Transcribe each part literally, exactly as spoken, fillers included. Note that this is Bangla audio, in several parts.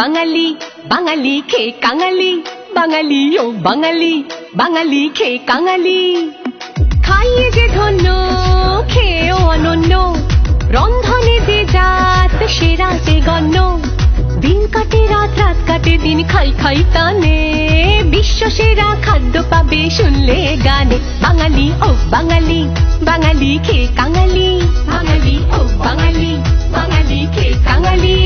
বাঙালি বাঙালি খেয়ে কাঙালি বাঙালি ও বাঙালি বাঙালি খেয়ে কাঙালি খাইয়ে যে ধন্য খেয়েও অনন্য রন্ধনে যে জাত সেরা যে গণ্য দিন কাটে রাত রাত কাটে দিন খাই খাই টানে বিশ্ব সেরা খাদ্য পাবে শুনলে গানে বাঙালি ও বাঙালি বাঙালি খেয়ে কাঙালি বাঙালি ও বাঙালি বাঙালি খেয়ে কাঙালি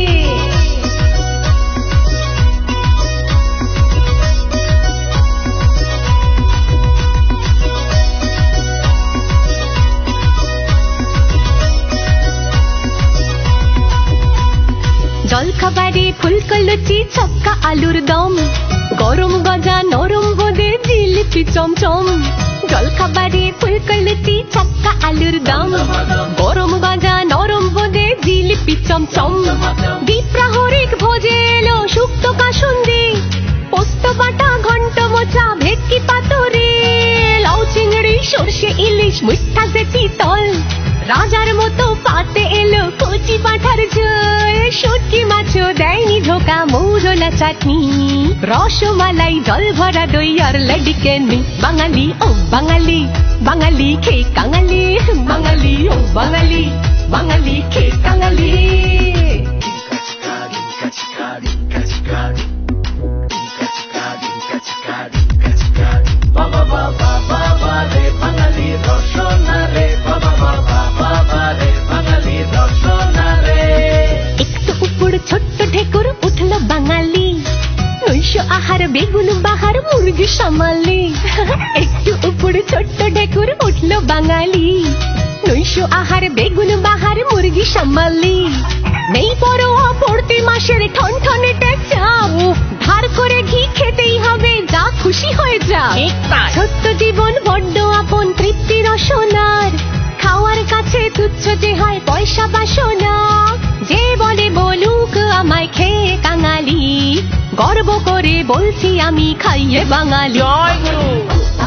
জলখাবারে ফুলকো লুচি ছক্কা আলুর দম গরম গজা নরম বোঁদে জিলিপি চমচম জলখাবারে ফুলকো লুচি ছক্কা আলুর দম গরম গজা নরম বোঁদে জিলিপি চমচম দ্বিপ্রাহরিক ভোজে এলো শুক্ত কাসুন্দি পোস্ত বাটা ঘন্ট মোচা ভেটকি পাতুরি লাউ চিংড়ি সর্ষে ইলিশ মিঠা যে চিতল রাজার মতো পাতে এলো কচি পাঠার ঝোল শুটকি মাছও দেয়নি ধোকা মৌরলা চাটনি রসমালাই জল ভরা দই আর লডিকেনি বাঙালি ও বাঙালি বাঙালি খেয়ে কাঙালি বাঙালি ও বাঙালি বাঙালি খেয়ে কাঙালি বাবা বাবা বাবা রে বাঙালি রসনা রে বাবা বাবা বাবা রে বাঙালি রসনা রে একটু উপর ছোট্ট ঢেকুর উঠল বাঙালি নৈশ আহার বেগুন বাহার মুরগি সামালি একটু উপর ছোট্ট ঢেকুর উঠল বাঙালি নৈশ আহার বেগুন বাহার মুরগি সামালি নেই পরোয়া পড়তি মাসের ঠন ঠনে চাপ ধার করে ঘি খেতেই হবে যা খুশি হয়ে যা ছোট্ট জীবন বড্ড আপন তৃপ্তি রসনার খাওয়ার কাছে তুচ্ছ যে হয় পয়সা বাসনা যে বলে বলুক আমায় খেয়ে কাঙালি গর্ব করে বলছি আমি খাইয়ে বাঙালি।